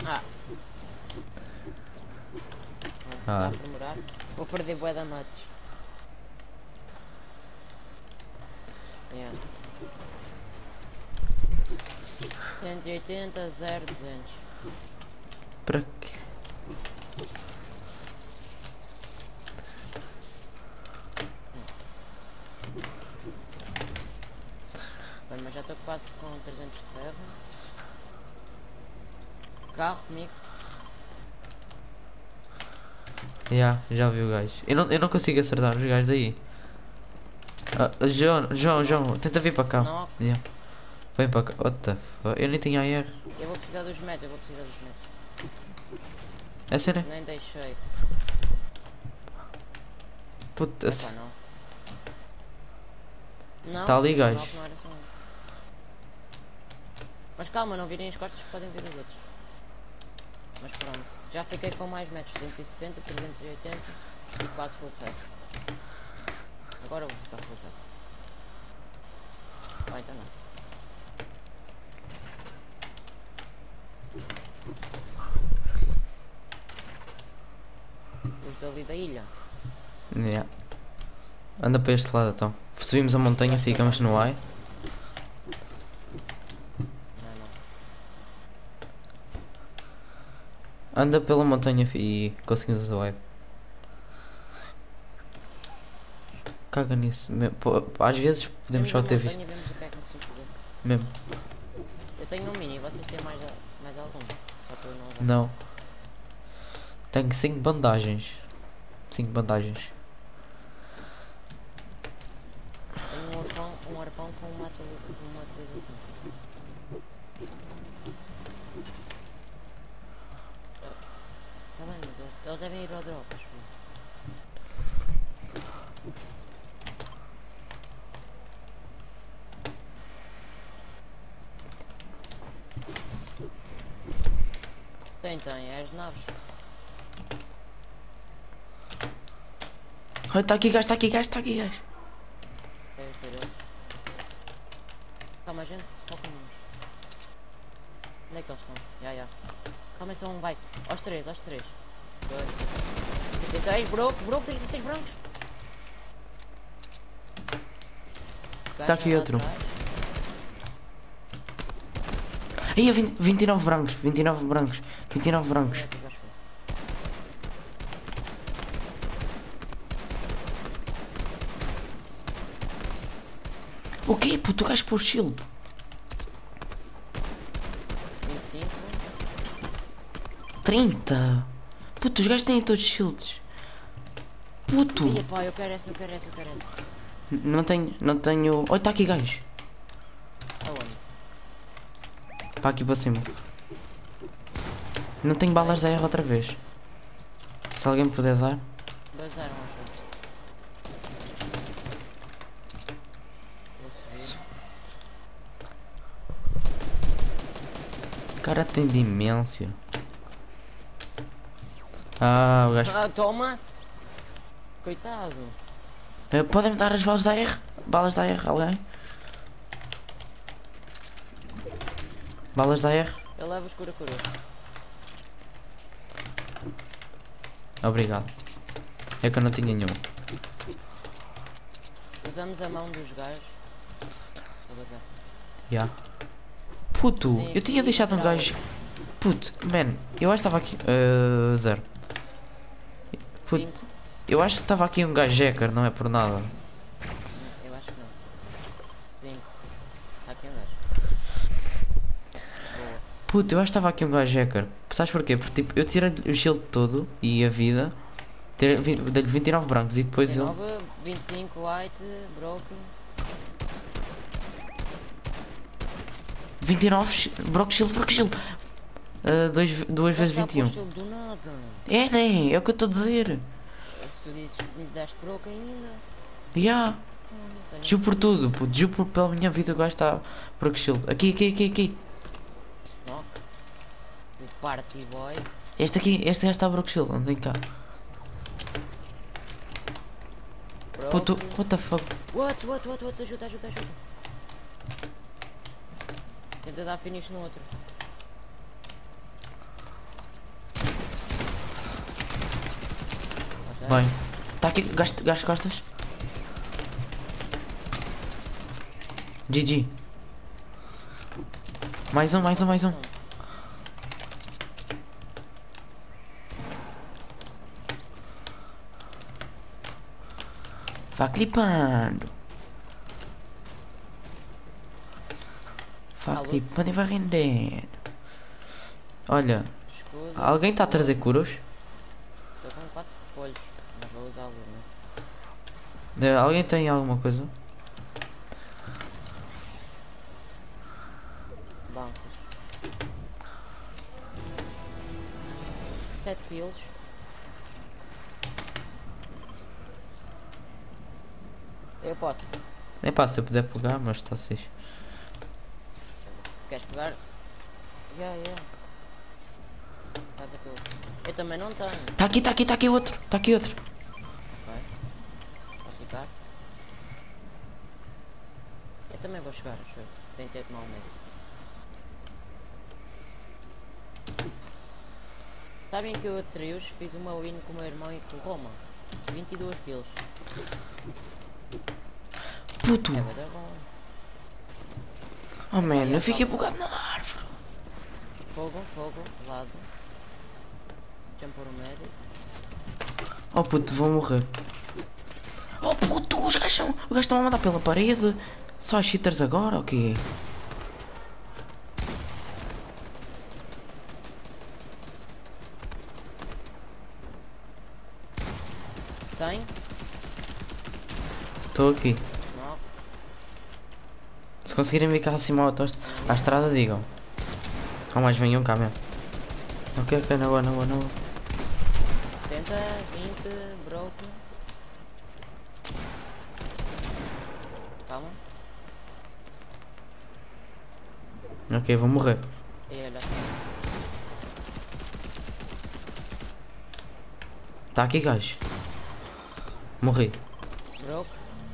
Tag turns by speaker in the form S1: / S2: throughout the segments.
S1: Ah. Está a demorar. Vou perder bué da match. Yeah. 180, 0, 200.
S2: Para quê?
S1: Bem, mas já estou quase com 300 de ferro. Carro comigo.
S2: Já vi o gajo. Eu não consigo acertar os gajos daí. João, tenta vir para cá.
S1: Não.
S2: Yeah. Vem para cá. What the fuck? Eu nem tinha AR.
S1: Eu vou precisar dos metros, eu vou precisar dos metros.
S2: É sério?
S1: Nem deixei.
S2: Puta.
S1: Opa, não. Não,
S2: Tá ali,
S1: não,
S2: gajo.
S1: não era só um. Mas calma, não virem as costas, podem vir os outros. Mas pronto, já fiquei com mais metros, 260, 380 e quase full ferro. Agora eu vou ficar full ferro. Ah, então não. Os dali da ilha.
S2: Yeah. Anda para este lado então. Subimos a montanha, ficamos no high.
S1: Não, não.
S2: Anda pela montanha e conseguimos o high. Caga nisso. Às vezes podemos só ter visto.
S1: Vemos o que é que conseguimos fazer.
S2: Mesmo.
S1: Eu tenho um mini, vocês têm mais algum? Só para eu não avançar.
S2: Não. Tenho 5 bandagens. 5 bandagens.
S1: Tenho um arpão com uma atualização. Tá bem, mas eles devem ir ao drop, acho eu. Tem, é as naves.
S2: Olha, tá aqui gajo.
S1: Deve ser eles. Calma, gente, foca nos. Onde é que eles estão? Já. Calma, é só um, vai. Aos três. 2. 36, broco, 36 brancos.
S2: Tá aqui outro. Aí, 29 brancos. 29 brancos. O quê? Puto, o gajo pôs shield.
S1: 25.
S2: 30. Puto, os gajos têm todos shields. Puto.
S1: Ia pá, eu quero essa.
S2: Não tenho. Olha, tá aqui gajo.
S1: Aonde?
S2: Para aqui para cima. Não tenho balas da R outra vez. Se alguém me puder dar.
S1: Bazaram, acho. Vou subir.
S2: O cara tem demência. Ah, o gajo.
S1: Ah, toma! Coitado.
S2: Podem-me dar as balas da R? Balas da R, alguém? Balas da R?
S1: Eu levo os cura.
S2: Obrigado. É que eu não tinha nenhum.
S1: Usamos a mão dos gajos. Vou bazar.
S2: Yeah. Puto,
S1: Sim,
S2: eu tinha deixado um
S1: bravo.
S2: gajo. Puto, man, eu acho que estava aqui. 0. Puto,
S1: 20.
S2: eu acho que estava aqui um gajo hacker, não é por nada.
S1: Eu acho que não. 5. Está aqui um gajo. Boa.
S2: Puto, eu acho que estava aqui um gajo hacker. Sabes porquê? Porque tipo, eu tirei o shield todo e a vida. Dei-lhe 29 brancos e depois ele.
S1: 19, 25 white, broken.
S2: 29, broke shield. 2 vezes 21.
S1: Do nada.
S2: É, né? É o que eu estou a dizer.
S1: Se tu dizes que me deste broken ainda.
S2: Yeah. Juro por tudo, puto. Juro pela minha vida o gajo está broke shield. Aqui.
S1: Knock. O party boy.
S2: Este gajo está broke shield, não tem cá. Puto,
S1: Broken.
S2: what the fuck?
S1: What? Ajuda. Tenta dar finish no outro.
S2: Vai. Tá aqui, gasto costas. GG. Mais um. Vá clipando. Vá
S1: Alô?
S2: clipando e vai rendendo. Olha,
S1: Escudo.
S2: alguém está a trazer curos?
S1: Estou com 4 folhos, mas vou usá-lo, né?
S2: Alguém tem alguma coisa?
S1: Bouncers. 7 quilos. Eu posso.
S2: Nem pá, se eu puder pegar, mas está fixe.
S1: Queres pegar? Yeah. Vai para tu. Eu também não tenho.
S2: Tá aqui outro.
S1: Ok. Posso ficar? Eu também vou chegar, acho eu, sem ter de mal medo. Sabem que eu a trios fiz uma win com o meu irmão e com o Roma. 22 kills.
S2: Puto.
S1: É vai dar bom.
S2: Oh man, eu fiquei bugado na árvore.
S1: Fogo, lado. Deixa-me pôr o médio.
S2: Oh puto, vou morrer. Oh puto, os gajos estão a mandar pela parede. Só as cheaters agora, o quê?
S1: Sem.
S2: Estou aqui.
S1: Não.
S2: Se conseguirem vir cá acima à estrada, digam. Ou mais venham cá mesmo. Ok, na boa.
S1: 70, 20, broken. Calma.
S2: Ok, vou morrer.
S1: E olha.
S2: Tá aqui, gajo. Morri.
S1: Broke.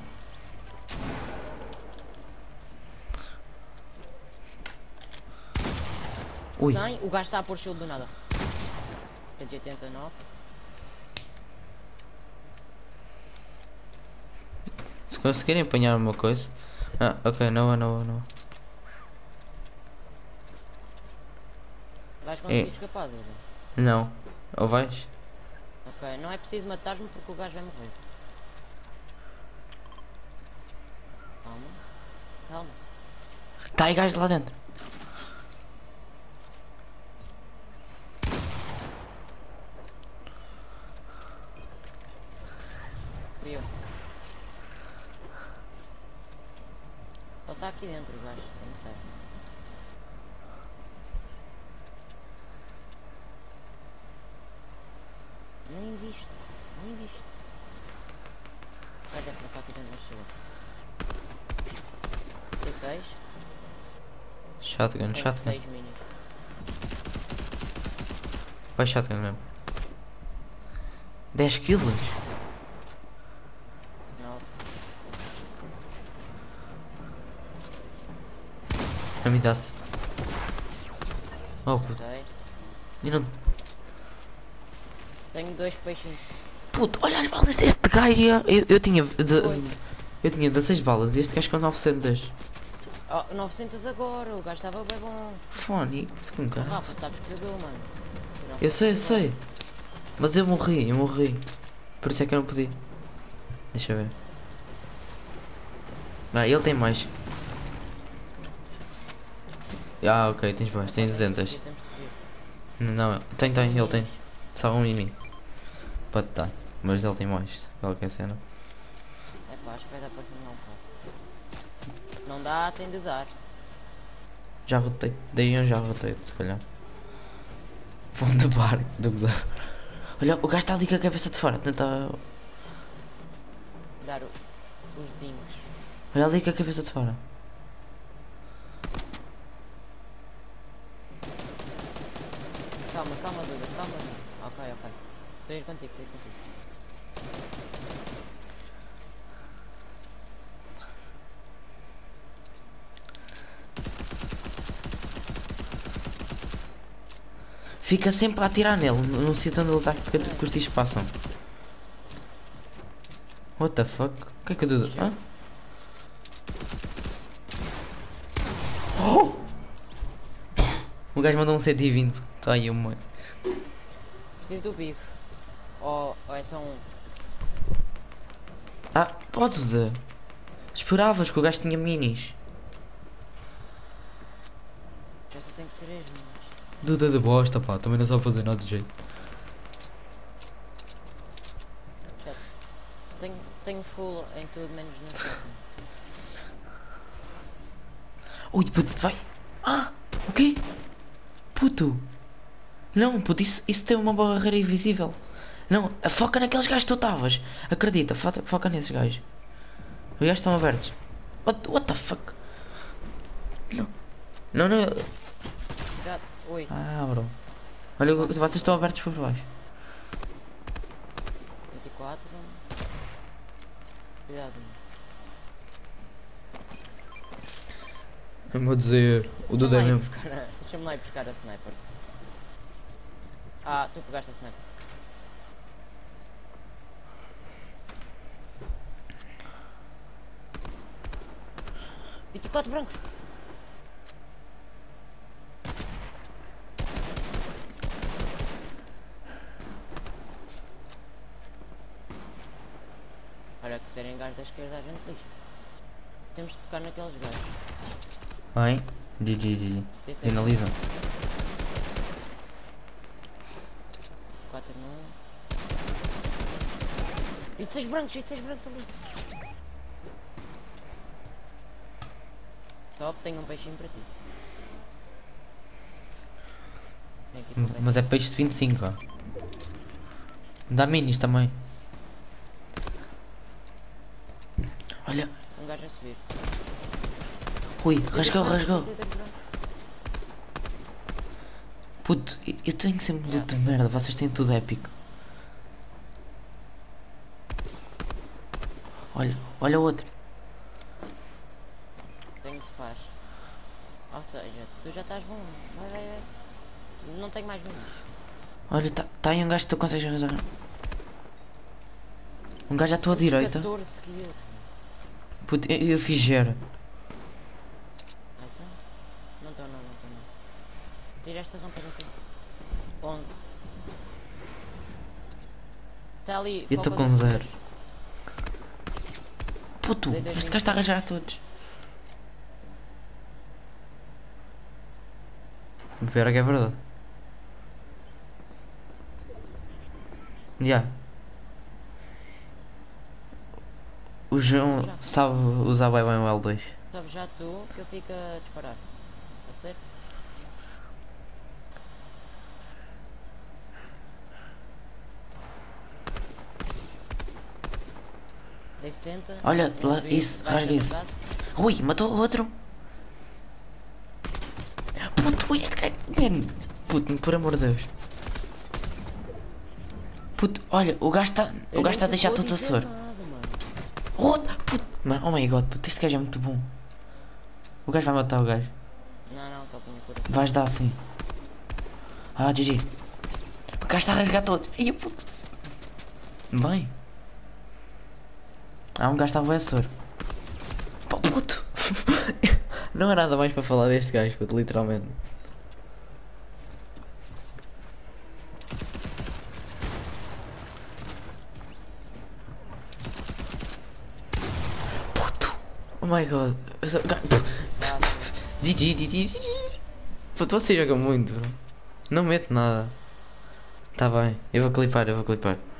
S2: Ui.
S1: Sem. O gajo está a pôr shield do nada. 189.
S2: Se conseguirem apanhar uma coisa. Ah, ok, não.
S1: Vais conseguir escapar dele.
S2: Não. Ou vais?
S1: Ok, não é preciso matar-me porque o gajo vai morrer. Calma.
S2: Tá aí gajo lá dentro.
S1: Fui eu. Ele está aqui dentro, o gajo. Tem que estar. Nem viste. Vai deve passar aqui dentro da chegou. T6.
S2: Shotgun.
S1: 6 mini.
S2: Vai shotgun mesmo. 10 quilos?
S1: 9.
S2: A mim dá-se. Oh puto.
S1: Ok.
S2: E não...
S1: Tenho 2 peixinhos.
S2: Puto, olha as balas deste gajo. Eu tinha 16 balas e este gajo com 900.
S1: Oh, 900 agora. O gajo estava bem bom.
S2: Fónix, com cara.
S1: Rafa, sabes que eu dou, mano.
S2: Eu sei. Mas eu morri. Por isso é que eu não podia. Deixa eu ver. Ah, ele tem mais. Ah, ok, tens mais. Tem 200.
S1: Temos de fugir.
S2: Não, tem, ele tem. Só um em mim. Pode dar. Mas ele tem mais. Qualquer cena.
S1: É pá, acho que vai dar para filmar um bocado. Não dá, tem de dar.
S2: Já rotei. Daí eu já rotei, se calhar. Fundo do barco. Olha, o gajo está ali com a cabeça de fora. Tenta.
S1: Dar os dedinhos.
S2: Olha ali com a cabeça de fora.
S1: Calma, Duda. Ok. Estou a ir contigo.
S2: Fica sempre a atirar nele. No sítio onde ele está que os tiros passam. What the fuck? O que é que eu dou? Hã? Oh! O gajo mandou um 120. Tá aí uma.
S1: Preciso do bife. Ou é só um.
S2: Ah, pode. Esperavas que o gajo tinha minis.
S1: Já só tenho 3, mas.
S2: Duda de bosta, pá. Também não sabe fazer nada de jeito.
S1: Já tenho full em tudo menos no sétimo.
S2: Ui, puto, vai. Ah, o quê? Puto. Não, puto, isso tem uma barreira invisível. Não, foca naqueles gajos que tu estavas. Acredita, foca nesses gajos. Os gajos estão abertos. What the fuck? Não. Não, não.
S1: Já. Ui.
S2: Ah, bro. Olha, vocês estão abertos por baixo.
S1: 24. Cuidado.
S2: Eu vou dizer. O Duda é mesmo.
S1: Deixa-me lá ir buscar a sniper. Ah, tu pegaste a sniper. E 4 brancos. Olha que se verem gajos da esquerda a gente lixa-se. Temos de focar naqueles gajos.
S2: Bem, GG.
S1: Tem sempre
S2: Finaliza.
S1: 4 num. 26 brancos ali. Top, tenho um peixinho para ti. Vem aqui para o
S2: Mas é peixe de 25, ó. Dá minis também. Olha.
S1: um gajo a subir.
S2: Ui, rasgou.
S1: 32 brancos.
S2: Puto, eu tenho sempre loot de merda. Vocês têm tudo épico. Olha o outro.
S1: Tenho spas. Ou seja, tu já estás bom. Vai. Não tenho mais minas.
S2: Olha, tá aí um gajo que tu consegues arranjar. Um gajo à tua
S1: Temos
S2: direita.
S1: 14 kills.
S2: Puto, eu fiz gera.
S1: Ah, então? Não estou. Tira esta rampa daqui. 11. Está ali.
S2: Eu estou
S1: foca
S2: com
S1: no
S2: 0.
S1: seis.
S2: Puto,
S1: Dei 10
S2: este gajo está a
S1: minutos.
S2: arranjar a todos. O pior é que é verdade. Já. O João
S1: Já.
S2: sabe usar bem o L2.
S1: Sabe já tu que eu fico a disparar. Pode ser? Dei 70.
S2: Olha,
S1: um
S2: lá,
S1: subiu,
S2: isso,
S1: baixa
S2: rasga isso.
S1: metade.
S2: Ui, matou o outro. Puto, este gajo. Puto, por amor de Deus. Puto, olha, o gajo está
S1: Eu nem
S2: a
S1: te
S2: deixar
S1: vou
S2: tudo a
S1: dizer
S2: sor.
S1: nada, mano.
S2: Puto, oh my god, puto, este gajo é muito bom. O gajo vai matar o gajo.
S1: Não, que ele tinha cura.
S2: Vais dar assim. Ah, GG. O gajo está a rasgar todos. Ai, puto. Bem. Há um gajo que está a soro. Pô, puto. Não há nada mais para falar deste gajo, puto, literalmente. Puto. Oh my god.
S1: Dá,
S2: GG. Puto, você joga muito, bro. Não mete nada. Tá bem, eu vou clipar.